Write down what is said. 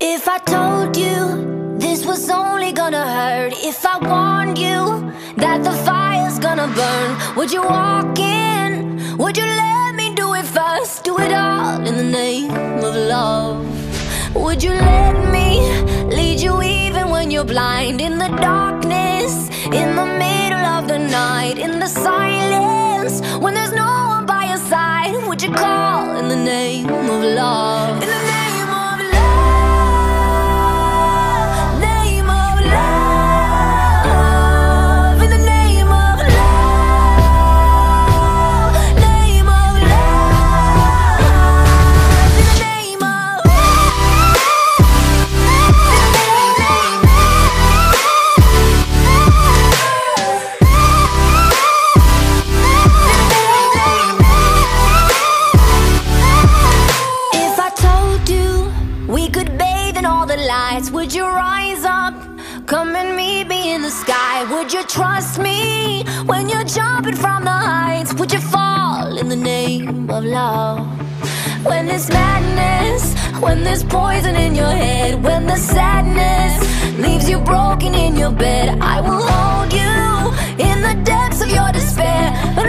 If I told you this was only gonna hurt, if I warned you that the fire's gonna burn, would you walk in? Would you let me do it first? Do it all in the name of love. Would you let me lead you even when you're blind? In the darkness, in the middle of the night, in the silence, when there's no one by your side, would you call in the name of love? In the name of love, name of love, in the name of love, name of love, in the name of If I told you we could bathe in all the lights, would you rise up, come and meet me in the sky? Would you trust me when you're jumping from the heights? Would you fall in the name of love? When there's madness, when there's poison in your head, when the sadness leaves you broken in your bed, I will hold you in the depths of your despair.